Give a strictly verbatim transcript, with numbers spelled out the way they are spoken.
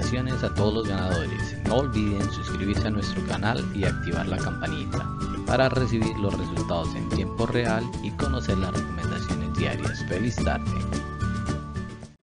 felicitaciones a todos los ganadores. No olviden suscribirse a nuestro canal y activar la campanita para recibir los resultados en tiempo real y conocer las recomendaciones diarias. Feliz tarde.